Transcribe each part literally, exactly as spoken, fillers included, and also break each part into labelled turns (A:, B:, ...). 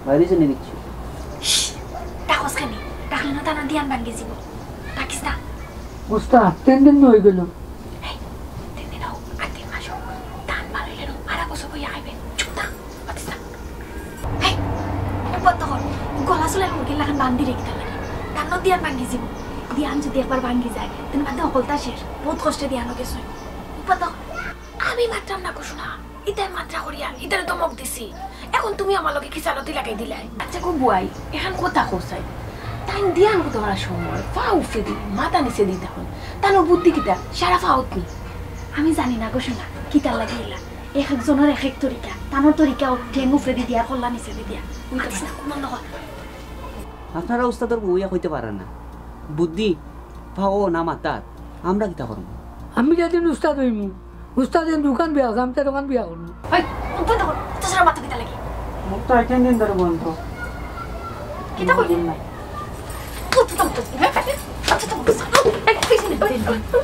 A: বাইরে জেনে দিচ্ছি
B: টাকস খানি টাকলে না তানা দিয়ান ভাঙ্গি যাব টাকিস না
C: উস্তাদ তিন দিন হয়ে গেল
B: তিন দিন হোক আর তিন মাস হোক ধান বাড়াইলে আরা বছর বই আইবে চুপটা পাতিস না হেই উপর তখন গলা চুলের মুরগি লাগান বান্ধি রেখে লাগে ধান দিয়ান ভাঙ্গি যাব দিয়ান যদি একবার ভাঙ্গি যায় তিন বাদে অকলতা শেষ বহুত কষ্টে দিয়ানো গেছে উপর তখন আমি মাত্রাম না কুশনা ইতার মাত্রা করিয়া ইতারে দমক দিছি এখন তুমি আমার লগে কি চালতি লাগাই দিলাই আচ্ছা গো বুয়াই এখন কথা কইছাই টাইম দিয়ান কত বড় সময় ফাউ ফেদি মাথা নিচে দিতে হন তানো বুদ্ধি কিটা সারা ফাউত নি আমি জানি না গো শোনা কিটা লাগাইলা এক একজনের এক এক তরিকা তানোর তরিকা ঠেঙ্গু ফেদি দিয়া কল্লা নিচে দি দিয়া ওই কাছে না কোন দহ
A: আপনারা উস্তাদর বইয়া কইতে পারেন না বুদ্ধি পাও না মাতা আমরা কিটা করব
C: আমি যেদিন উস্তাদ হইমু উস্তাদের দোকান বিয়া আমি তো দোকান বিয়া করবো
B: ওই উপর তখন তো সারা মাথা কিটা লাগি
A: মুখ তো আইতেন দিন ধরে বন্ধ
B: কিটা কইলি না তো তো তো আচ্ছা তো এই পিছনে দিন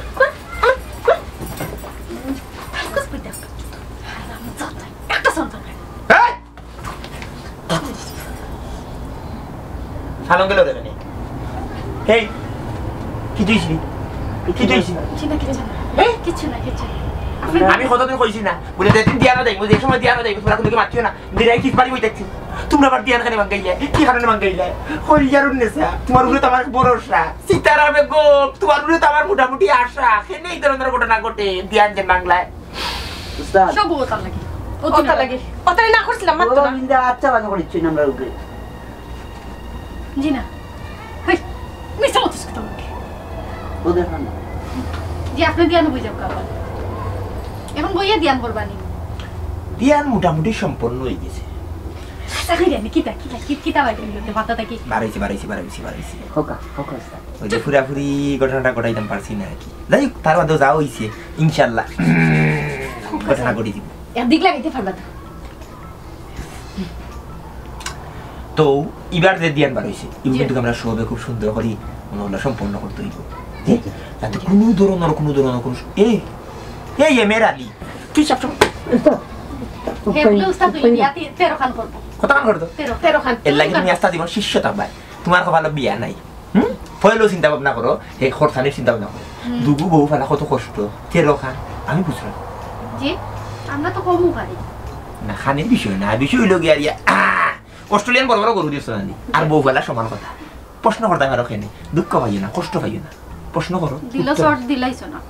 B: কস পিটা আমি যত একটা সন্তান
D: এই সালং গেল রে মানে এই কি দিছিস কি দিছিস
B: চিনা কি জানা
D: এই
B: কিছু না কিছু
D: আমি কতদিন কইছি না বলে দিন দিয়ানো দেই বুঝে সময় দিয়ানো দেই তোমরা কোনো মাতিও না দিরাই কি পারি হইতাছি তোমরা আবার দিয়ান খানে মাঙ্গাইলে কি কারণে মাঙ্গাইলে হইয়ারুন নেসা তোমার উপরে তো আমার ভরসা সীতারাম বেগম তোমার উপরে তো আমার মোটামুটি আশা কেন এই ধরনের ঘটনা ঘটে দিয়ান যে বাংলায়
A: উস্তাদ
B: সব ওটা লাগে ওটা লাগে ওটাই না করছিলাম মাত্র না
A: ইন্দা আচ্ছা বাজে করিচ্ছি আমরা ওকে
B: জি না হাই মিস্টার মতস কথা বলে
A: ও দেখেন না
B: জি আপনি দিয়ানো বুঝাও কাবাল এখন বইয়া দিয়ান করবানি
D: দিয়ান মোটামুটি সম্পন্ন হয়ে গেছে
B: সাকি রে কিটা কিটা কিটা বাইরে দিতে মাথাটা কি
D: বাড়াইছি বাড়াইছি বাড়াইছি বাড়াইছি
A: হোকা হোকা উস্তাদ
D: ওই যে ফুরাফুরি ঘটনাটা ঘটাইতাম পারছি না আর কি যাই হোক তার বাদেও যাওয়া হয়েছে ইনশাল্লাহ ঘটনা ঘটে দিব
B: একদিক লাগাইতে পারবা তো
D: তো এবার যে দিয়ান বার হয়েছে এগুলো কিন্তু আমরা সবে খুব সুন্দর করি ওগুলো সম্পন্ন করতে হইব যাতে কোনো ধরনের কোনো ধরনের কোনো এই এই এমের আলী তুই সব
B: হে বলে উস্তাদ তুই ইয়াতে তেরো খান করব
D: কত কান করতো
B: তেরো তেরো খান
D: এর লাগে তুমি আস্তা জীবন শিষ্য থাকবা তোমার কপালে বিয়া নাই হুম পয়লো চিন্তা ভাবনা করো এই খরচানের চিন্তা ভাবনা করো দুগু বউ ফেলা কত কষ্ট তেরো খান আমি বুঝলাম
B: জি আমরা তো কমু পারি
D: না খানের বিষয় না বিষয় হইল গিয়া রিয়া অস্ট্রেলিয়ান বড় বড় গরু দিয়েছ না আর বউ ফেলা সমান কথা প্রশ্ন করতে পারো কেন দুঃখ পাইও না কষ্ট পাইও না প্রশ্ন করো
B: দিল শর্ট দিলাইছো না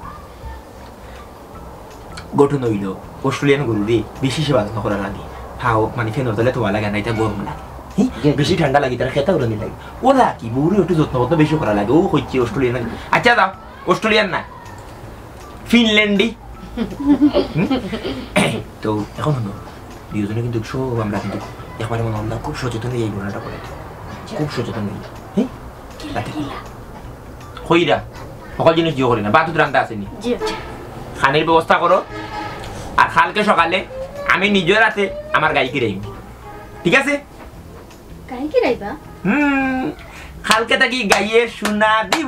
D: গঠন হইল অস্ট্রেলিয়ান গরু দিয়ে বেশি সেবা যত্ন করা লাগে খাও মানে ফেনের তলে তোয়া লাগে না এটা গরম লাগে বেশি ঠান্ডা লাগে তার খেতে উড়ানি লাগে ওরা কি বউরে একটু যত্ন করতে বেশি করা লাগে ও হচ্ছে অস্ট্রেলিয়ান আচ্ছা দাও অস্ট্রেলিয়ান না ফিনল্যান্ডি তো এখন হলো দুজনে কিন্তু সব আমরা কিন্তু একবারে মনে আমরা খুব সচেতন এই ঘটনাটা করে খুব সচেতন হই হ্যাঁ কইরা সকল জিনিস জিও করি না বাতুত রান্না আসেনি খানের ব্যবস্থা করো আর কালকে সকালে আমি নিজের রাতে আমার গাইকে রাইব ঠিক আছে
B: গাইকে রাইবা
D: হুম কালকে থাকি গাইয়ে শোনা দিব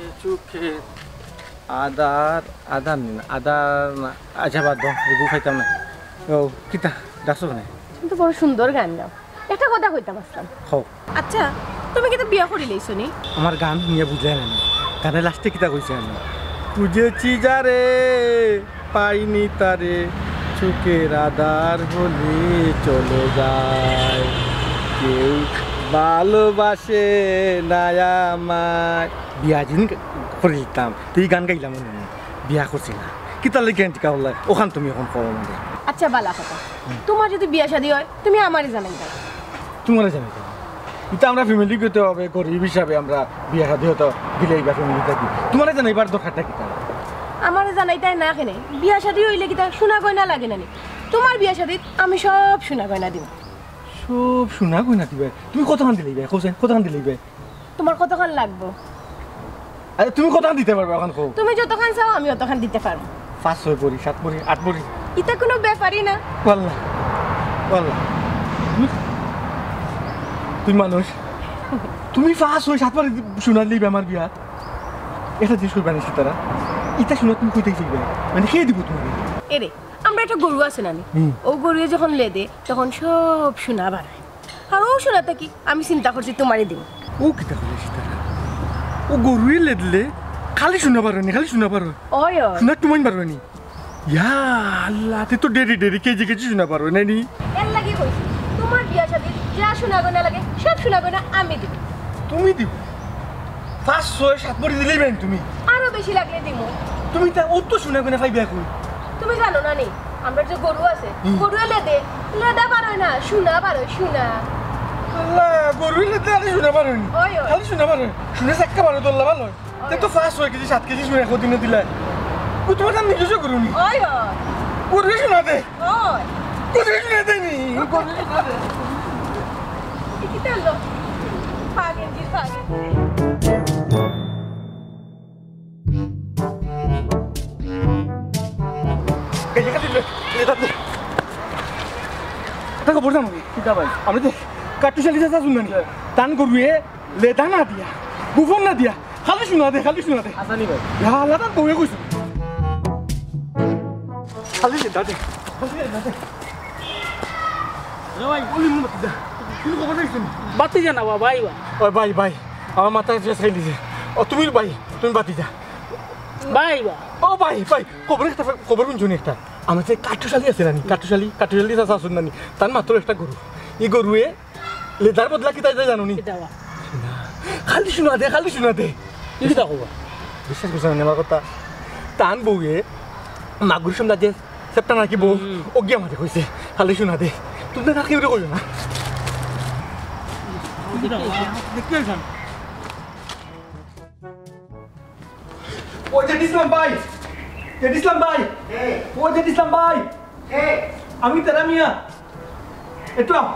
E: চোখে আদার আদার নিন আদার না আচ্ছা বাদ দাও এগুলো খাইতাম না ও কিতা ডাকছো মানে
F: তুমি তো বড় সুন্দর গান গাও একটা কথা কইতাম আসলাম
E: হও
F: আচ্ছা তুমি কি তো বিয়া করি লইছো নি
E: আমার গান নিয়ে বুঝলাই না গানের লাস্টে কিতা কইছে আমি খুঁজেছি যারে পাইনি তারে চোখের আদার হলে চলে যায় কেউ ভালোবাসে না আমায় বিয়া যিনি করে দিতাম তুই গান গাইলাম মনে নেই বিয়া করছি না কি তাহলে জ্ঞান টিকা হল ওখান তুমি এখন করো মানে
F: আচ্ছা বালা কথা তোমার যদি বিয়া শাদী হয় তুমি আমারই জানাই দাও
E: তোমার জানি এটা আমরা ফ্যামিলি করতে হবে গরিব হিসাবে আমরা বিয়া শাদী হতো দিলেই বা ফ্যামিলি থাকি তোমার জানাইবার দরকারটা কি তার
F: আমারে জানাইতাই না কেনে বিয়া শাদী হইলে কি তার সোনা গয়না লাগে না নি তোমার বিয়া শাদীত আমি সব সোনা গয়না দিব
E: সব সোনা গয়না দিবে তুমি কতক্ষণ দিলেই ভাই কোসেন কতক্ষণ দিলেই ভাই
F: তোমার কতক্ষণ লাগবো
E: আরে তুমি কতক্ষণ দিতে পারবে এখন কো
F: তুমি যতক্ষণ চাও আমি অতক্ষণ দিতে পারবো
E: পাঁচ ছয় পড়ি সাত পড়ি আট পড়ি
F: এটা কোনো ব্যাপারই না
E: ওয়াল্লাহ ওয়াল্লাহ তুই মানুষ তুমি পাঁচ ছয় সাত পড়ি সোনা দিবে আমার বিয়া এটা জিনিস করবে না তারা এটা শোনা তুমি কইতে শিখবে মানে খেয়ে দিব তুমি
F: এরে আমরা একটা গরু আছে নানি ও গরু যখন লেদে তখন সব সোনা বাড়ায় আর ও সোনাটা কি আমি চিন্তা করছি তোমারই দিব
E: ও কিতা করে তারা ও গরুই লেদলে খালি শোনা পারো নি খালি শোনা পারো
F: ওই ওই
E: শোনা তুমি পারো নি ইয়া আল্লাহ তে তো ডেরি ডেরি কেজি কেজি শোনা পারো না নি
F: এর লাগি কইছি তোমার বিয়া শাদী যা সোনা গয়না লাগে সব সোনা গয়না আমি দিব
E: তুমি দিব পাঁচ ছয় সাত পড়ি দিলেই বেন তুমি
F: আরো বেশি লাগলে দিব
E: তুমি তা ও তো শোনা কোনা পাইবে এখন
F: তুমি জানো না নি আমরা যে গরু আছে গরু লেদে লেদা পারোয় না সোনা পারোয় সোনা
E: আল্লাহ গরুই লেদে খালি শোনা পারো নি
F: ওই ওই
E: খালি শোনা পারো শুনে চাক্কা পারো তোল্লা ভালো তে তো পাঁচ ছয় কেজি সাত কেজি শুনে এখন দিনে দিলাই ও তোমার নাম নিজস্ব গরু নি
F: ওই ওই
E: গরুই শোনা দে
F: ওই
E: গরুই শোনা দে নি গরুই শোনা দে
F: কি তালো পাগেন জি পাগেন
E: কেজি কাটি লে এটা দে এটা খবর জানো কিটা ভাই আমি তো কাটু চালি যা শুননা নি টান গরুয়ে লেদা না দিয়া গুফন না দিয়া খালি শোনা দে খালি শোনা দে আসানি ভাই ইয়া আল্লাহ তা বউয়ে কইছো খালি লেদা দে খালি লেদা দে ভাই বলি মু মত দে তুমি খবর দেখছ
C: বাতি জানাবা ভাই
E: ওই ভাই ভাই আমার মাথায় যে খাই দিছে ও তুমি ভাই তুমি বাতি যা
C: ভাই
E: ও ভাই ভাই খবর একটা খবর শুনি একটা আমার যে কাঠুশালি আছে নানি কাঠুশালি কাঠুশালি চাষা শুন নানি তার মাত্র একটা গরু এই গরুয়ে লেদার বদলা কি তাই জানো নি খালি শোনা দে খালি শোনা দে
C: কিটা কবা
E: বিশ্বাস করছেন না আমার কথা টান বউয়ে মাগুর সন্ধ্যা যে সেপ্টা নাকি বউ ও গিয়ে আমাদের কইছে খালি শোনা দে তুমি নাকি ওটা কইও না দেখতে যান ও জেড ইসলাম ভাই জেড ইসলাম ভাই ও জেড ইসলাম ভাই আমি তেরা মিয়া একটু আও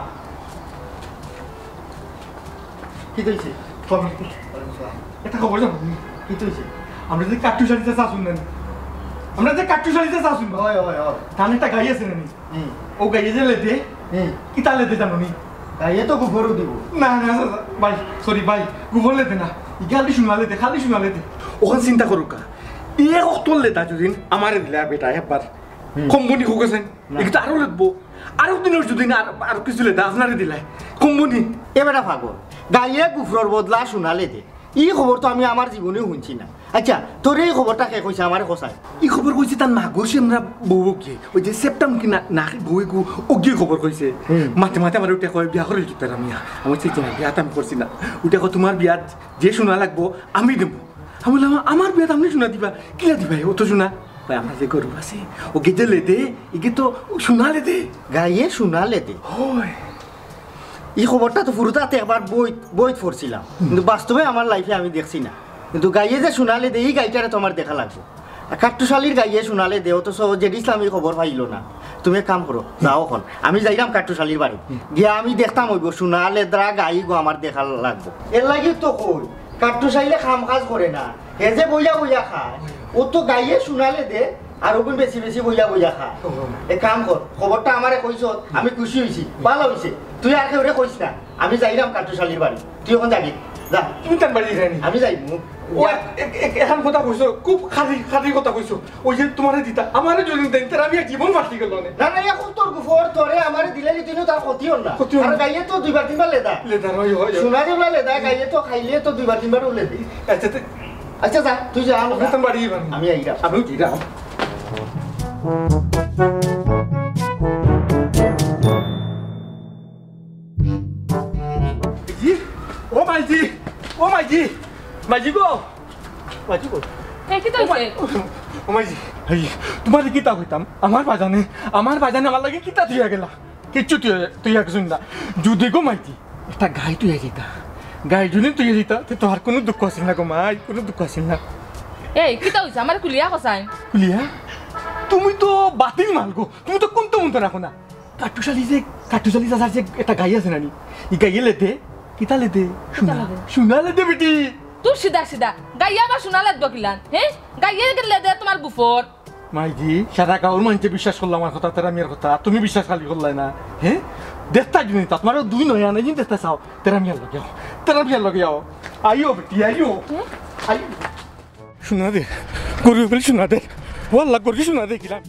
E: কি হয়েছে এটা খবর জানো কি হয়েছে আমরা যে কাট্টু শাড়িতে শাসুন নেন আমরা যে কাট্টু শাড়িতে শাসুন হয় হয় হয় তাহলে একটা গাই আছে নানি ও গাইয়ে যে লেতে কি তার লেতে জানো নি গাইয়ে তো গোবরও দিব না না ভাই সরি ভাই গোবর লেতে না খালি শুনা লেতে খালি শুনা লেতে ওখানে চিন্তা করো কা ইয়ে অক্টল লেতা যদি আমারে দিলে আর বেটা একবার কোম্পানি হোকেছেন এটা আরো লেতবো আরো দিনের যদি আর কিছু লেতা আপনারে দিলাই কোম্পানি
G: এবারে পাগল গাইয়ে গুফরর বদলা শোনালে দে ই খবর তো আমি আমার জীবনেও শুনছি না আচ্ছা তোর এই খবরটা কে কইছে আমার কষায়
E: ই খবর কইছে তার মাগুর সেমরা বউ কি ওই যে সেপ্টাম কি না বউ গু ও কি খবর কইছে মাতে মাতে আমার ওটা কয় বিয়া করে দিতে আমি আমি চাইছি না বিয়া আমি করছি না ওটা কয় তোমার বিয়া যে শোনা লাগবো আমি দেবো আমি বললাম আমার বিয়া আপনি শোনা দিবা কিলা দিবা ও তো শোনা ভাই আমার যে গরু আছে ও গেজে লেদে ইগে তো শোনালে দে
G: গাইয়ে শোনালে দে
E: হয়
G: এই খবরটা তো পুরোটাতে একবার বই বই পড়ছিলাম কিন্তু বাস্তবে আমার লাইফে আমি দেখছি না কিন্তু গাইয়ে যে শোনালে দে এই গাইটারে তোমার দেখা লাগবে কাট্টুশালির গাইয়ে শোনালে দে অথচ জেড ইসলাম এই খবর পাইল না তুমি এক কাম করো যাও এখন আমি যাইলাম কাট্টুশালির বাড়ি গিয়া আমি দেখতাম হইব শোনালে দ্রা গাই গো আমার দেখা লাগবো এর লাগি তো কই কাট্টুশালিলে খাম কাজ করে না এ যে বইয়া বইয়া খায় ও তো গাইয়ে শোনালে দে আর ওগুন বেশি বেশি বইয়া বইয়া খা এক কাম কর খবরটা আমারে কইছ আমি খুশি হইছি ভালো হইছে তুই আর কেউ কইস না আমি যাইলাম কাট্টুশালির বাড়ি তুই এখন যাবি যা
E: তুমি তার বাড়ি যায়নি
G: আমি যাই
E: ও এখন কথা কইছো খুব খালি খালি কথা কইছো ওই যে তোমারে দিতা আমারে যদি দেন তার আমি জীবন বাঁচি গেল না
G: না না এখন তোর গুফর তোরে আমারে দিলে তুই তার ক্ষতি হল না
E: ক্ষতি হল
G: আর
E: না।
G: গাইয়ে তো দুইবার তিনবার লেদা
E: লেদার হয় হয়
G: সোনা যেগুলা লেদা গাইয়ে তো খাইলে তো দুইবার তিনবার উলে দি
E: আচ্ছা তো
G: আচ্ছা যা তুই যা
E: আপনি তার বাড়ি যাবেন
G: আমি আইরা
E: আমিও কি রাম জি ও মাইজি ও মাইজি মাইজি গো মাইজি গো
F: এই কি তো
E: ও মাইজি এই তোমার কিতা কইতাম আমার বাজানে আমার বাজানে আমার লাগে কিতা তুই গেলা কিচ্ছু তুই তুই একজন না যদি গো মাইজি একটা গাই তুই যেতা গাই যদি তুই যেতা তো তোর কোনো দুঃখ আছিল না গো মাই কোনো দুঃখ আছিল না
F: এই কি তো আমার কুলিয়া কসাই
E: কুলিয়া তুমি তো বাতিল মাল গো তুমি তো কোনটা মনতে রাখো না কাটুশালি যে কাটুশালি চাচার যে একটা গাই আছে নানি ই গাইয়ে লেতে কিতা লেতে শুনা শুনা লেতে বেটি
F: তুই সিধা সিধা গাইয়া বা শোনা লাগবে কিলান হ্যাঁ গাইয়া গেলে দে তোমার গুফর
E: মাইজি সারা গাঁর মানুষে বিশ্বাস করলো আমার কথা তেরা মেয়ের কথা তুমি বিশ্বাস খালি করলাই না হ্যাঁ দেখতা জিনিস তোমার দুই নয় আনে জিন দেখতে চাও তেরা মেয়ের লগে যাও তেরা মেয়ের লগে যাও আইও বেটি আইও আইও শোনা দে গরু বলে শোনা দে ওয়াল্লা গরু শোনা দে কিলাম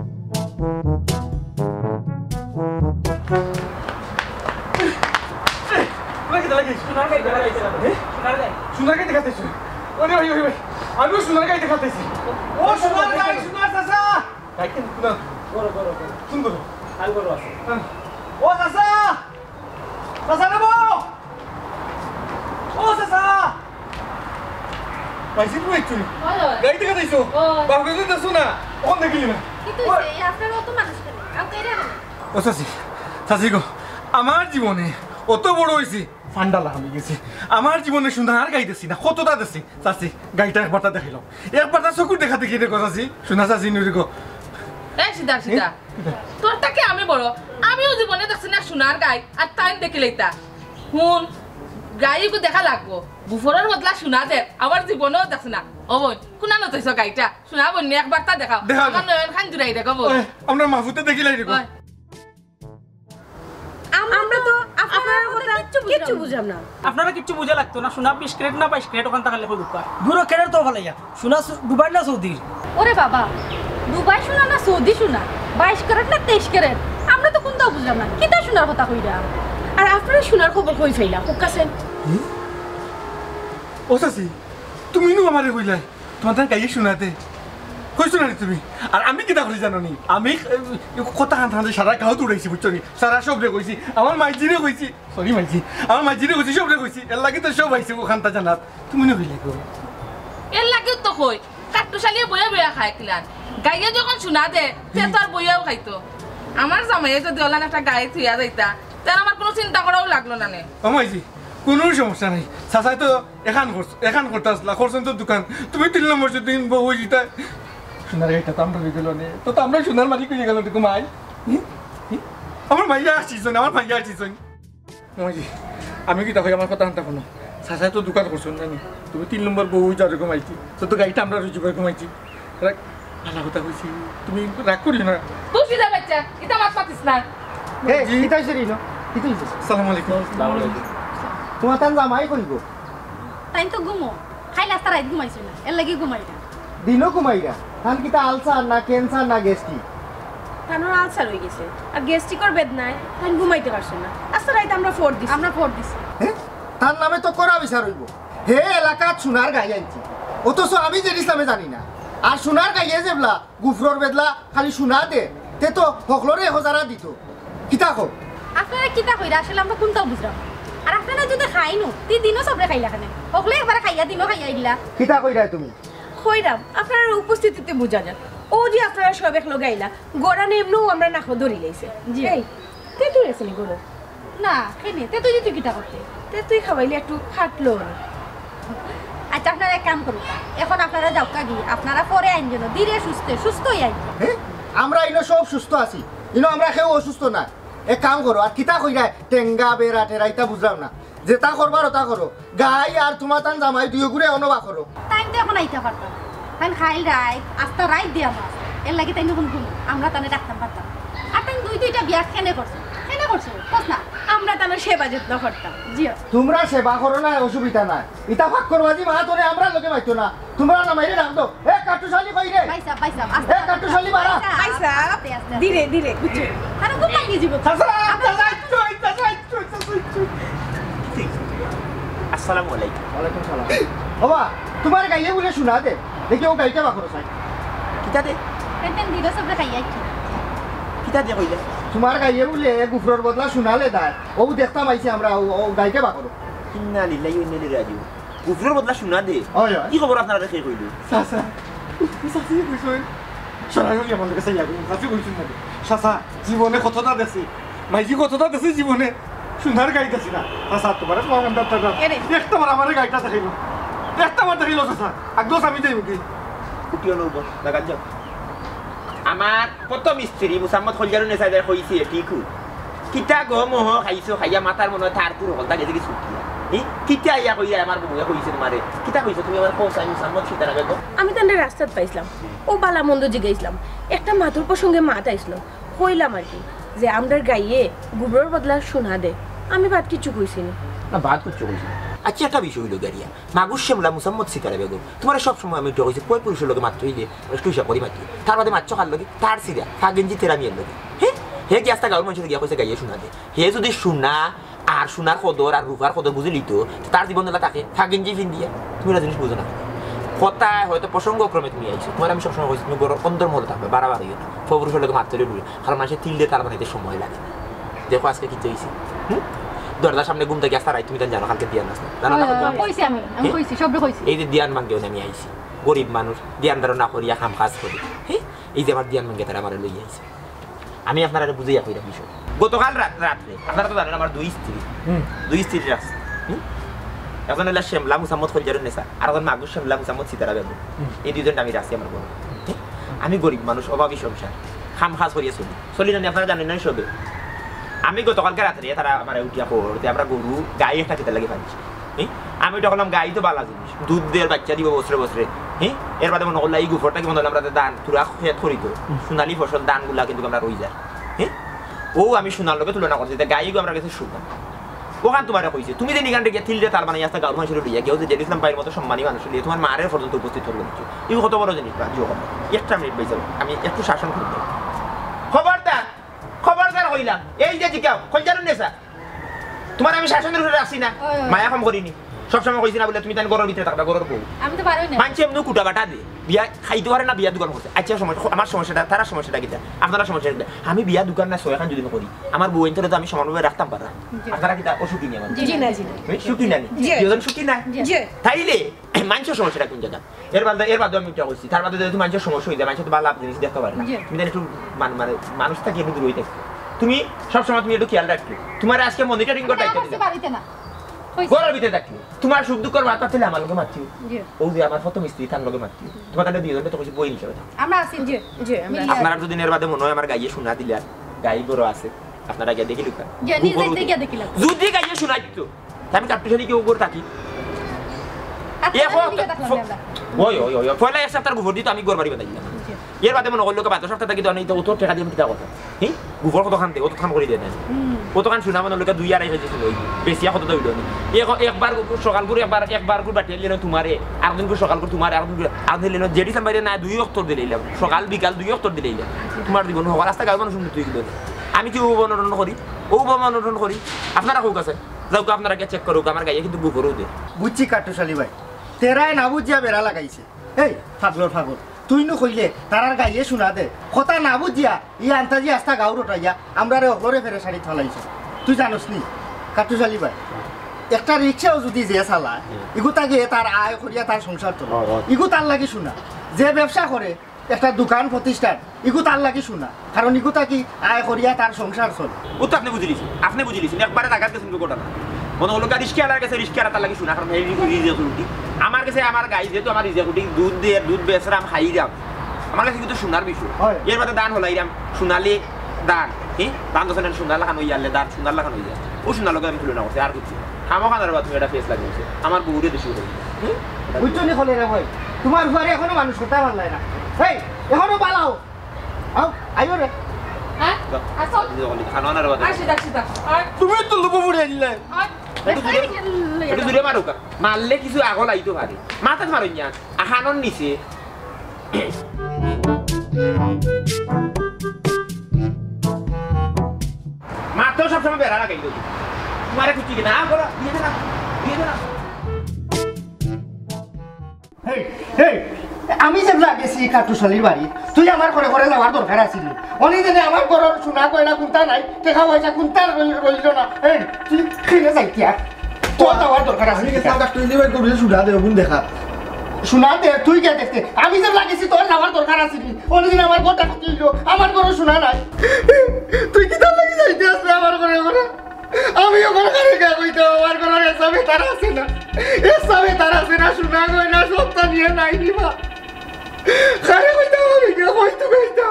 E: সোনার গাই দেখাতেছি ওরে ওই ওই আমি সোনার গাই দেখাতেছি ও সোনার গাই সোনার চাচা গাই কেন না বড় বড় শুন বড় আই বড় আছে ও চাচা চাচা নেবো ও চাচা পাইছি তুমি একটু গাই দেখাতেছো বাবু তো দেখছো না ওখান দেখিলি না ও চাচি চাচি গো আমার জীবনে অত বড় হয়েছি ফান্ডা লাগামি গেছি আমার জীবনে সোনার গাই দিছি না কতটা দিছি চাচি গাইটা একবারটা দেখিলাম একবারটা চকুর দেখা দেখি দেখো চাচি সোনা চাচি নুরি গো
F: এই সিধা সিধা তোর তাকে আমি বড় আমিও জীবনে দেখছি না সোনার গাই আর তাই দেখিলেই তা হুন গাইকে দেখা লাগবো বুফরের বদলা শোনা দে আমার জীবনেও দেখছি না ও বোন কোনা নতইছ গাইটা শোনা বোন একবার তা দেখাও আমার নয়ন খান জুড়াই দেখো বোন
E: আমরা মাহফুতে দেখিলাই দেখো
F: আমরা তো আপনার কথা কিচ্ছু বুঝলাম না
H: আপনারা কিচ্ছু বুঝা লাগতো না সোনা বিশ ক্যারেট না বাইশ ক্যারেট ওখান থাকলে কই দুকা দূর ক্যারেট তো ভালাইয়া সোনা দুবাই না সৌদির
B: ওরে বাবা দুবাই শোনা না সৌদি শোনা বাইশ ক্যারেট না তেইশ ক্যারেট আমরা তো কোনটাও বুঝলাম না কিতা শোনার কথা কইরা আর আপনারা শোনার খবর কই ফেলা কুকাছেন
E: ও চাচি তুমি নো আমারে কইলাই তোমার তার গাইয়ে শোনাতে কইছো না তুমি আর আমি কিতা করি জানো নি আমি কথা হান হান সারা গাঁও দৌড়াইছি বুঝছো নি সারা সবরে কইছি আমার মাইজিরে কইছি সরি মাইজি আমার মাইজিরে কইছি সবরে কইছি এর লাগি তো সব আইছে ওখানটা জানাত তুমি নো কইলাই গো
F: এর লাগে তো কই কাটুশালিয়ে বইয়া বইয়া খায় কিলান গাইয়ে যখন শোনা দে তে তো আর বইয়াও খাইতো আমার জামাইয়ে যদি ওলান একটা গায়ে থুইয়া যাইতা তার আমার কোনো চিন্তা করাও লাগলো না নে
E: ও মাইজি কোনো সমস্যা নাই চাচাই তো এখান খরচ এখান করতে আসলা খরচন তো দোকান তুমি তিন নম্বর দিন বউ জিতা সোনার গাইটা তো আমরা গেল নে তো তো আমরা সোনার মালিক হয়ে গেল দেখো মাই আমার মাইয়া আসছিস আমার মাইয়া আসছিস মাইজি আমি কি তাকে আমার কথা আনতে কোনো চাচাই তো দোকান করছো না তুমি তিন নম্বর বউ যা রকম আইছি তো তো গাড়িটা আমরা রুজি করে ঘুমাইছি ভালো কথা কইছি তুমি রাগ করি না
F: তুই সিধা বাচ্চা এটা মাছ পাতিস না
G: এই কিতা হইছে রিনো কিতা হইছে
E: আসসালামু আলাইকুম আসসালামু আলাইকুম
G: তোমার তান জামাই কইব
B: তাই তো ঘুমো খাই নাস্তা রাইত ঘুমাইছিল না এর লাগি ঘুমাই না
G: দিনও ঘুমাইরা তান কিতা আলসার না ক্যান্সার না গ্যাস্ট্রিক
F: কানোর আলসার হয়ে গেছে আর গ্যাস্ট্রিকর বেদনায় তাই ঘুমাইতে পারছে না আচ্ছা রাইতে আমরা ফোর দিছি
B: আমরা ফোর দিছি
G: হ্যাঁ তার নামে তো করা বিচার হইব হে এলাকা সোনার গাই আনছি অথচ আমি যে ইসলামে জানি না আর সোনার গাইয়ে যেবলা গুফরর বেদলা খালি সোনা দে তে তো হকলরে হজারা দিত কিতা হোক
B: আপনারা কিতা কইরা আসলে আমরা কোনটাও বুঝলাম আর আপনারা যদি খাইনো তুই দিনও সবরে খাইলা কেন হকলে একবার খাইয়া দিনও খাইয়া দিলা
G: কিতা কইরা তুমি
F: কইরাম আপনার উপস্থিতিতে বোঝা যায় ও যে আপনারা সব এক লোক গাইলা গোড়া নেমনো আমরা নাকো ধরি লাইছে জি এই তে তুই আসলি গোড়ো
B: না খেনে তে তুই তুই কিতা করতে
F: তে তুই খাওয়াইলে একটু খাটলো
B: আচ্ছা আপনারা এক কাম করুন এখন আপনারা যাও কাগি আপনারা পরে আইন যেন ধীরে সুস্থ সুস্থই আইন
G: হ্যাঁ আমরা ইনো সব সুস্থ আছি ইনো আমরা কেউ অসুস্থ না এক কাম করো আর কিতা কইরা টেঙ্গা বেড়া টেরা ইতা বুঝলাম না যে তা করবার তা করো গাই আর তোমার তান জামাই দুই ঘুরে অনবা করো
B: তাই তো এখন আইতে পারতাম তাই খাইল রাইত আস্তা রাইত দিয়া মাছ এর লাগে তাই নতুন ঘুম আমরা তানে ডাক্তার পারতাম আর তাই দুই দুইটা বিয়া খেনে করছে খেনে করছে কস না আমরা তার সেবা যত্ন করতাম জি
G: তোমরা সেবা করো না অসুবিধা নাই ইটা ভাগ করবাজি মা তোরে আমরা লোকে মাইতো না তোমরা না মাইরে রাখ দো এ কাটুশালি কই রে
B: পয়সা পয়সা
G: এ কাটুশালি মারা
B: পয়সা ধীরে ধীরে বুঝছো আরে তো পাঙ্গি জীব
D: আসসালামু আলাইকুম
G: ওয়ালাইকুম সালাম বাবা তোমার গাইয়ে বলে শোনা দে দেখি ও গাইটা ভাগ করো সাই
D: কিতা দে
B: টেনশন দিলো সব খাইয়া কি
D: কিতা দে কইলা
G: তোমার গাইয়ে বলে গুফরর বদলা শোনালে দায় ও দেখতাম আইছে আমরা ও গাইকে ভাগ করো
D: ইন্না লিল্লাহি ওয়া ইন্না ইলাইহি রাজিউন কুফরের বদলা শুনা দে
G: ওই ওই
D: কি খবর আপনারা রেখে কইলো
E: সাসা সাসি কইছই সরাসরি আমার কাছে যাবো সাসি কইছুন না সাসা জীবনে কতটা দেখছি মাইজি কতটা দেখছি জীবনে সুন্দর গাইতেছি না সাসা তোমার তোমার দাঁড়া একটা বার আমার গাইটা দেখাইলো একটা বার দেখাইলো সাসা আগদোস আমি দেই মুকি
D: কুটিও নব লাগা যাও আমার কত মিস্ত্রি মুসাম্মদ খলজারুন নেসাইদার কইছে ঠিক কিতা গো মোহ খাইছো খাইয়া মাথার মনে থার তুর হলতা গেছে কি সুকিয়া ই কিতা ইয়া কইয়া আমার বউয়া কইছে তোমারে কিতা কইছো তুমি আমার কোসা মুসাম্মদ সিতারা গো
I: আমি তান্ডে রাস্তাত পাইছিলাম ও বালা মন্দ জিগাইছিলাম একটা মাতুর প্রসঙ্গে মাত আইছিল কইলাম আর কি যে আমরার গাইয়ে গুবরের বদলা শোনা দে আমি বাদ কিছু কইছি না
D: না বাদ করছো কইছো আচ্ছা একটা বিষয় হইলো গাড়িয়া মাগুর শ্যামলা মুসাম্মদ সিতারা বেগম তোমার সব সময় আমি কইছি কয় পুরুষের লগে মাত্রই দে একটু হিসাব করি মাত্র তার বাদে মাছ খাল লগে তার সিরা ফাগেনজি তেরামিয়ের লগে হ্যাঁ হে কি আস্তা গাঁর মানুষের গিয়া কইছে গাইয়ে শোনা দে হে যদি শোনা আর সোনার কদর আর রূপার কদর বুঝে লিত তার জীবন তাকে ফাগেনজি ফিন দিয়া তুমি না জিনিস বুঝো না কথা হয়তো প্রসঙ্গক্রমে তুমি আইছো তোমার আমি সবসময় কইছি তুমি বড় অন্তর মধ্যে থাকবে বাড়াবার হইও না পুরুষের লগে মাত্রই বলি কারণ মানুষের তিল দিয়ে তার বানাইতে সময় লাগে দেখো আজকে কি হইছে হুম দরজার সামনে ঘুম থেকে আসা রাই তুমি জানো কালকে দিয়ান আসতে জানো না
B: কইছি আমি আমি কইছি সব কইছি
D: এই যে দিয়ান মাঙ্গেও আমি আইছি গরিব মানুষ দিয়ান ধরো না করিয়া কাম কাজ করি হ্যাঁ এই যে আমার দিয়ান মাঙ্গে তারা আমার লই আইছে আমি আপনারা বুঝাইয়া কইরা বিষয় গতকাল রাত রাত্রে আপনারা তো জানেন আমার দুই স্ত্রী দুই স্ত্রী আছে এখন হলো শ্যামলা মুসাম্মদ খলজারুন নেসা আর এখন মাগুর শ্যামলা মুসাম্মদ সিতারা বেগম এই দুইজন আমি রাখছি আমার বড় আমি গরিব মানুষ অভাবী সংসার কাম কাজ করিয়া চলি চলি না আপনারা জানেন না সবে আমি গতকালকে রাত্রে তারা আমার উঠিয়া পড়তে আমরা গরু গাই একটা খেতে লাগে পাচ্ছি হ্যাঁ আমি তখন গাই তো বালা জিনিস দুধ দিয়ে বাচ্চা দিব বছরে বছরে হ্যাঁ এর বাদে মনে করলাম এই গুফরটা কি মনে হলো আমরা দান পুরা খেত করি তো সোনালি ফসল দানগুলা কিন্তু আমরা রই যায় হ্যাঁ ও আমি সোনার লোকে তুলনা করছি গাই গো আমরা কাছে শুকান ওখান তোমার কইছে তুমি যে নিগানটা গিয়ে থিললে তার মানে আসতে গাঁর মানুষের লইয়া কেউ যে জেলিসলাম পায়ের মতো সম্মানী মানুষ লিয়ে তোমার মারের পর্যন্ত উপস্থিত হলো এই কত বড় জিনিস রাজি হবে একটা মিনিট পাইছে আমি একটু শাসন করি খবরদার খবরদার হইলাম এই যে জিকাও খলজারুন নেসা তোমার আমি শাসনের উপরে রাখছি না মায়া কাম করিনি সবসময় কইছি না বলে তুমি তাই গরুর ভিতরে থাকবা গরুর বউ
B: আমি তো পারোই না
D: মানছি এমনি কুটা বাটা দে বিয়া খাইতে পারে না বিয়া দোকান করছে আচ্ছা সমস্যা আমার সমস্যাটা তারা সমস্যাটা কিটা আপনারা সমস্যা কিটা আমি বিয়া দোকান না ছয়খান যদি করি আমার বউ এনতরে তো আমি সমানভাবে রাখতাম পারা আপনারা কিটা অসুখী নেই
I: জি না জি না
D: সুখী না দুজন সুখী না
I: জি
D: তাইলে মানুষের সমস্যাটা কোন জায়গা এর বাদে এর বাদে আমি এটা কইছি তার বাদে যদি মানুষের সমস্যা হয়ে যায় মানুষ তো ভালো লাভ জিনিস দেখতে পারে না তুমি একটু মানে মানুষ থাকি একটু দূরে থাকি তুমি সবসময় তুমি একটু খেয়াল রাখবে তোমার আজকে মনিটরিং করতে
B: আমার বাড়িতে না
D: গরুর ভিতরে থাকবে তোমার সুখ দুঃখের মাথা ছিল আমার লোকে মারছি ও যে আমার প্রথম স্ত্রী তার লোকে মারছি তোমার তাহলে দুই জনটা তো কিছু বই হিসেবে
B: আমরা আছি জি জি আমরা
D: আপনারা যদি এর বাদে মনে হয় আমার গাইয়ে শোনা দিলেন গাই গরু আছে আপনারা গিয়ে দেখি লুকা
B: জানি যাইতে গিয়ে দেখিলাম
D: যদি গাইয়ে শোনাইতো আমি কাটতে কি ওপর থাকি ওই ওই ওই পয়লা এক সপ্তাহ গোবর দিত আমি গোর বাড়ি বানাইলাম এর বাদে মনে করলো বাদ সপ্তাহ থাকি তো অনেক তো টাকা দিয়ে কিতা কথা হ্যাঁ গোবর কত খান অত খান করে দেয় না কত খান শোনা মনে লোক দুই আড়াই কেজি ছিল বেশি কত তো হইল একবার সকাল করে একবার একবার করে বাটিয়ে দিলেন তোমারে আরেকদিন করে সকাল করে তোমার আরেকদিন করে আর দিলেন যেটি সামনে না দুই অক্টর দিলাম সকাল বিকাল দুই অক্টর দিলাম তোমার জীবন হওয়া রাস্তা গাড়ি মানুষ শুনতে তুই আমি কি মনোরঞ্জন করি ও মনোরঞ্জন করি আপনারা হোক আছে যাও আপনারা চেক করুক আমার গাইয়ে কিন্তু গোবরও দে
G: বুঝছি কাটুশালি ভাই তেরাই না বুঝিয়া বেড়া লাগাইছে এই ফাগলর ফাগল তুই নো কইলে তারার গাইয়ে শোনা দে কথা না বুঝিয়া ই আন্তাজি আস্তা গাউর ওটাইয়া আমরা রে অগরে ফেরে শাড়ি থালাইছে তুই জানোস নি কাটুশালি ভাই একটা রিক্সাও যদি যে চালা ইগু তাকে তার আয় করিয়া তার সংসার চলে ইগু তার লাগি শোনা যে ব্যবসা করে একটা দোকান প্রতিষ্ঠান ইগু তার লাগি শোনা কারণ ইগু তাকি আয় করিয়া তার সংসার চলে
D: ও তো আপনি বুঝে লিছেন আপনি বুঝে লিছেন একবারে টাকা গেছেন গোটা না মনে হলো রিস্কিয়ালার কাছে রিস্কিয়ালা তার লাগে শোনা কারণ এই রিজিয়াকুটি আমার কাছে আমার গাই যেহেতু আমার রিজিয়াকুটি দুধ দিয়ে দুধ বেচরাম খাইরাম আমার কাছে কিন্তু সোনার বিষয় এর মধ্যে দান হলাইরাম সোনালি দান হ্যাঁ দান তো সোনার লাগানো ইয়ালে দান সোনার লাগানো যায় ও সোনার লোক আমি তুলনা করছি আর কিছু খামো খানার বা তুমি এটা ফেস লাগিয়েছে আমার বউরে বেশি করে
G: বুঝছো নি হলে রে ভাই তোমার ঘরে এখনো মানুষ কথা ভালো লাগে না এই এখনো পালাও আও আইও রে
B: হ্যাঁ
F: আসো
D: খানো না রে বাবা
F: আসি দাসি দা আর
D: তুমি তো লুবো ফুড়ে দিলে
F: আর
D: একটু দূরে মারো কা মারলে কিছু আগল আইতো পারে মাথা মারো না আহানন নিচে মাত্র সবসময় বেড়া লাগাই দিই তোমারে খুঁজি না করো দিয়ে দে না দিয়ে দে না
G: হেই হেই আমি যে লাগেছি কাটুশালির বাড়ি তুই আমার ঘরে ঘরে যাওয়ার দরকার আছিল অনেক দিনে আমার ঘরের সোনা কয়না কোনটা নাই টাকা পয়সা কোনটা রইল না এই তুই খেলে যাই কি আর তোর যাওয়ার দরকার আছে
E: দেখা
G: সোনা দে তুই কে দেখতে আমি যে লাগেছি তোর যাওয়ার দরকার আছিল অনেক দিন আমার ঘরটা খাচ্ছিল আমার ঘরে সোনা নাই তুই কি তার লাগি যাইতে আসলে আমার ঘরে ঘরে আমি ওখানে ঘরে গা কইতে আমার ঘরে এসবে তার আছে না এসবে তার আছে না সোনা গয়না সবটা নিয়ে নাই নিবা খারে কইতে আমি কে কইতে কইতাম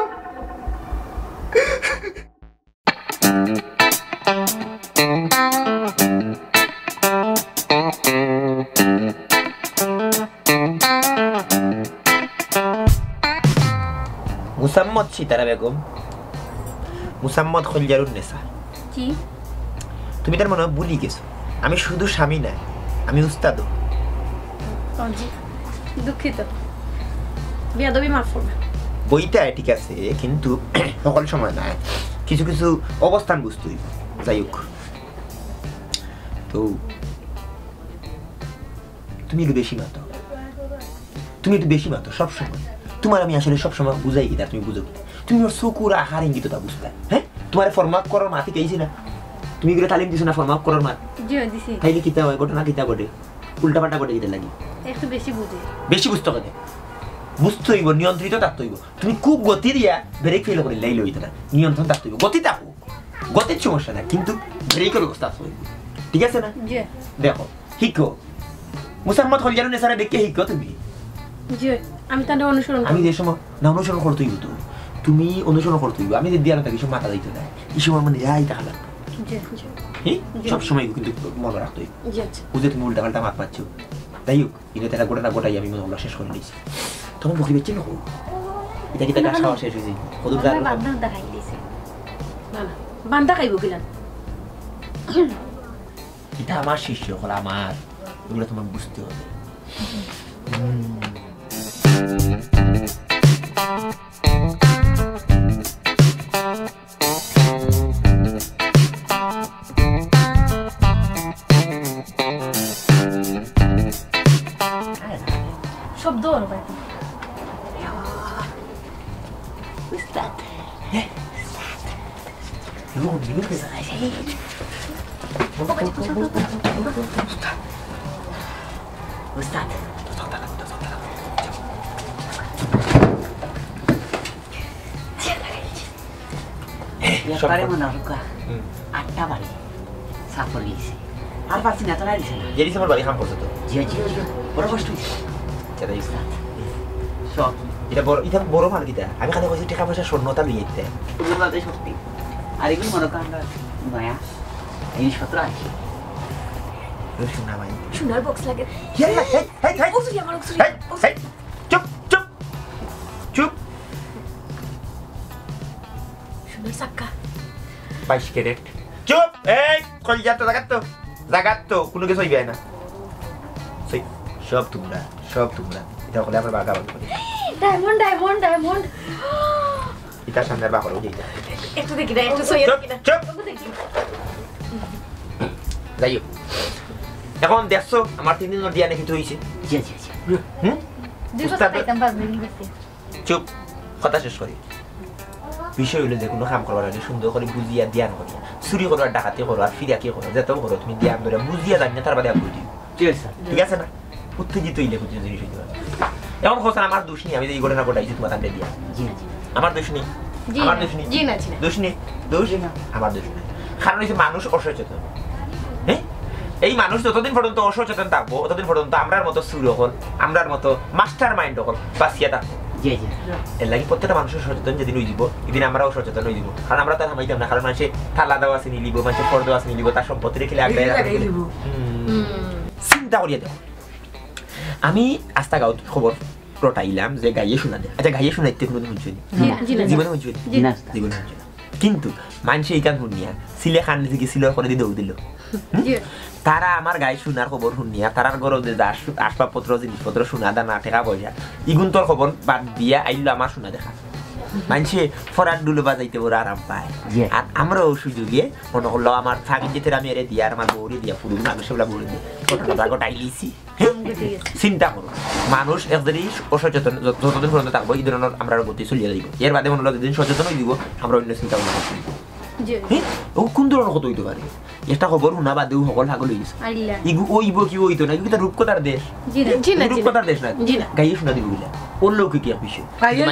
D: মুসাম্মদ সিতারা বেগম মুসাম্মদ খলজারুন্নেসা
I: কি
D: তুমি তার মনে হয় ভুলি গেছো আমি শুধু স্বামী নাই আমি উস্তাদও
I: জি দুঃখিত বিয়াদবি মাফ করবে
D: বইটা ঠিক আছে কিন্তু সকল সময় না কিছু কিছু অবস্থান বুঝতে হইব যাই হোক তো তুমি একটু বেশি মাতো তুমি একটু বেশি মাতো সবসময় তোমার আমি আসলে সবসময় বুঝাই কি তুমি বুঝো তুমি ওর চকুর আহার ইঙ্গিতটা বুঝতে হ্যাঁ তোমার ফরমাপ করার মাথি কেছি না তুমি এগুলো তালিম দিছো না ফরমাপ করার মাত
I: জি দিছি
D: তাইলে কিতা হয় ঘটনা কিতা ঘটে উল্টা পাল্টা ঘটে কিতা লাগি
I: একটু বেশি বুঝি
D: বেশি বুঝতে হবে বুঝতে হইব নিয়ন্ত্রিত থাকতে হইব তুমি খুব গতি দিয়া ব্রেক ফেল করে লাইলে হইতে না নিয়ন্ত্রণ থাকতে হইব গতি থাকো গতির সমস্যা না কিন্তু ব্রেকের অবস্থা হইব ঠিক আছে না
I: জি
D: দেখো শিখো মুসাম্মদ খলজারুন্নেসারে দেখে শিখো তুমি
I: জি আমি তাহলে অনুসরণ
D: আমি যে সময় না অনুসরণ করতে হইব তো তুমি অনুসরণ করতে হইব আমি যে দিয়া না কিছু মাথা দিতে না এই সময় মানে যাই টাকা লাগবে
I: জি জি
D: হ্যাঁ সব সময় কিন্তু মনে রাখতে হইব
I: জি আচ্ছা
D: বুঝে তুমি উল্টা পাল্টা মাত পাচ্ছ তাই হোক এটা তারা গোটা না গোটাই আমি মনে হলো শেষ করে নিয়েছি তখন বকরি বেচছি না এটা কি তার খাওয়া শেষ হয়েছে কদুর দাঁড়
I: বান্দা খাই দিয়েছে না না বান্দা খাইব কিলান
D: এটা আমার শিষ্য হল আমার এগুলো তোমার বুঝতে হবে
I: শব্দ হলো ভাই
A: Ustad. ব্যাপারে মনে হলকা আটটা বাড়ি সাফর গেছে আর পারছি না তো না দিছে না
D: জেরি সাফর বাড়ি খাম করছে তো
A: জি জি জি বড় কষ্ট হয়েছে
D: সেটা উস্তাদ
A: সব
D: এটা বড় এটা বড় মাল কিটা আমি খালি কইছি টাকা পয়সা স্বর্ণতা লিয়ে দিতে
A: তোমার বাদে সত্যি আর এগুলো মনে করেন মায়া এই সত্র আছে
D: শোনা ভাই
I: সোনার বক্স লাগে
D: হেই হেই হেই হেই
I: ওসুরি আমার ওসুরি
D: হেই হেই চুপ চুপ চুপ
I: সোনার সাক্কা
D: বাইশ ক্যারেট চুপ এই কলজা তো জাগাত তো জাগাত তো কোনো কিছু হইবে না সেই সব তোমরা সব তোমরা এটা হলে আমার বাগা বাগা করে
I: ডায়মন্ড ডায়মন্ড ডায়মন্ড
D: এটা সামনের বাগা হয়ে যায়
I: একটু দেখি না একটু সইয়া
D: চুপ
I: দেখি না
D: চুপ
I: একটু দেখি
D: যাই হোক এখন দেখছো আমার তিন দিনের দিয়া নাকি তো হয়েছে
A: জি জি জি
D: হুম
I: দুই বছর খাইতাম পাঁচ দিন গেছে
D: চুপ কথা শেষ করি বিষয় হইলো যে কোনো কাম করবার আগে সুন্দর করে বুঝিয়া ধ্যান করিয়া চুরি করো আর ডাকাতি করো আর ফিরিয়া কি করো যেতেও করো তুমি ধ্যান ধরে বুঝিয়া জানি না তার বাদে আপনি দিও
A: ঠিক আছে
D: ঠিক আছে না উত্তেজিত হইলে উত্তেজিত জিনিস হইতে পারে এখন হোসেন আমার দোষ নেই আমি যে এই ঘটনা ঘটাইছি তোমার তান্ডে দিয়া
A: জি জি
D: আমার দোষ নেই
I: জি
D: আমার
I: না,
D: দোষ নেই
I: জি না জি না
D: দোষ নেই দোষ আমার দোষ নেই কারণ হচ্ছে মানুষ অসচেতন হ্যাঁ এই মানুষ যতদিন পর্যন্ত অসচেতন থাকবো ততদিন পর্যন্ত আমরার মতো সুর হল আমরার মতো মাস্টার মাইন্ড হল বাঁচিয়ে থাকবো
A: জি জি
D: এর লাগি প্রত্যেকটা মানুষের সচেতন যেদিন হয়ে যাব এদিন আমরাও সচেতন হয়ে যাব কারণ আমরা তার হামাইতাম না কারণ মানুষের থালা দেওয়া আছে নিলিব মানুষের ফর দেওয়া আছে নিলিব তার সম্পত্তি রেখে আগে চিন্তা করিয়া দেখো আমি আস্তা গাঁত খবর রটাইলাম যে গাইয়ে শোনা দে আচ্ছা গাইয়ে শোনাইতে কোনোদিন শুনছি
I: জি না
D: জীবনে শুনছি
A: জি না
D: জীবনে শুনছি কিন্তু মানুষ এই কান শুনিয়া সিলে খান থেকে সিলে করে দিয়ে দৌড় দিল তারা আমার গায়ে শোনার খবর শুনিয়া তারার ঘর যে আসবাবপত্র জিনিসপত্র শোনা দানা টেকা পয়সা ইগুন তোর খবর বাদ দিয়া আইলো আমার শোনা দেখা মানুষে ফরাট ডুলো বাজাইতে বড় আরাম পায় আর আমরাও সুযোগে মনে করলো আমার ফাঁকি যেতে আমি এরে দিয়া আর আমার বউরে দিয়া পুরো মানুষ সেগুলা বলে দিয়ে ঘটনাটা গোটাই লিছি চিন্তা করো মানুষ একদিনই অসচেতন যতদিন পর্যন্ত থাকবো এই ধরনের আমরা গতি চলিয়ে দিব এর বাদে মনে হলো যেদিন সচেতন হয়ে দিব আমরা অন্য চিন্তা ভাবনা করছি হ্যাঁ ও কোন ধরনের কত হইতে পারে একটা খবর শোনা বাদেও সকল ভাগল হয়ে গেছে ইগু ওইব কি হইতো না ইগু তো রূপকথার দেশ রূপকথার দেশ না গাইয়ে শোনা দিব বলে ওর লোক কি বিষয়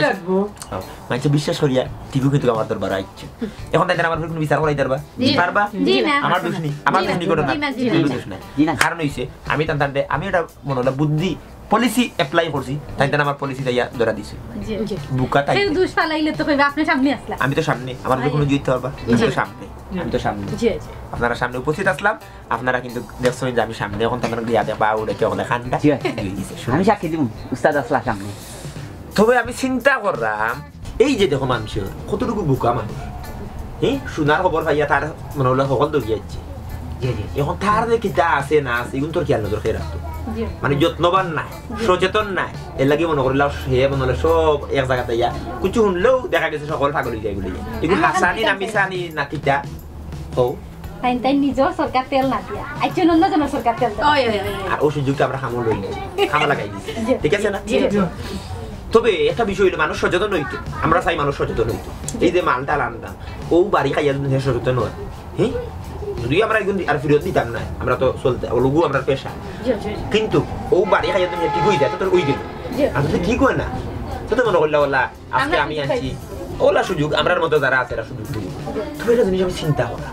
D: মানুষ বিশ্বাস করিয়া ঠিকও কিন্তু আমার দরবার আইছে এখন তাই আমার কোনো বিচার করাই পারবা পারবা আমার দোষ নেই আমার দোষ নেই ঘটনা দোষ নাই কারণ হইছে আমি তান তান্তে আমি এটা মনে হলো বুদ্ধি পলিসি অ্যাপ্লাই করছি তাই তান আমার পলিসি দাইয়া ধরা দিছে বুকা তাই
B: দোষ ফালাইলে তো কইবা আপনি সামনে আসলা
D: আমি তো সামনে আমার কোনো জিততে পারবা আমি তো সামনে আমি তো সামনে আপনারা সামনে উপস্থিত আসলাম আপনারা কিন্তু দেখছেন যে আমি সামনে এখন তাদের গিয়া দেবা ওরে কেউ দেখানটা
A: আমি সাক্ষী দিব উস্তাদ আসলা সামনে
D: তবে আমি চিন্তা করলাম এই যে দেখো মানুষের কতটুকু বোকা মানুষ হ্যাঁ শোনার খবর ভাইয়া তার মনে হলো সকল দৌড়িয়ে যাচ্ছে এখন তার যে কিতা আছে না আছে এগুলো তোর খেয়াল নজর খেয়ে রাখতো মানে যত্নবান নাই সচেতন নাই এর লাগে মনে করলাম সে মনে হলো সব এক জায়গাতে ইয়া কিছু শুনলেও দেখা গেছে সকল পাগল হয়ে যায় বলে এগুলো হাসানি না মিশানি না কিতা ও
B: তাই তাই নিজেও সরকার তেল না দিয়া আইজন অন্য জন সরকার তেল
D: আর ও সুযোগটা আমরা খামো লই খামা লাগাই দিছি ঠিক আছে না তবে একটা বিষয় হইলো মানুষ সচেতন হইতো আমরা চাই মানুষ সচেতন হইতো এই যে মালটা আনতাম ও বাড়ি খাইয়া যদি সচেতন হয় হ্যাঁ যদি আমরা একদিন আর ফিরত দিতাম না আমরা তো চলতে ওলগু আমরা পেশা কিন্তু ও বাড়ি খাইয়া তুমি ঠিক হয়ে যায় তো তোর ওই গেল আর যদি ঠিক হয় না তো তো মনে করলে ওলা আজকে আমি আনছি ওলা সুযোগ আমরার মতো যারা আছে এরা সুযোগ দিব তবে এটা জিনিস আমি চিন্তা করা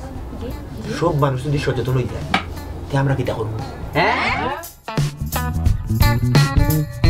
D: সব মানুষ যদি সচেতন হয়ে যায় তে আমরা কিটা করবো হ্যাঁ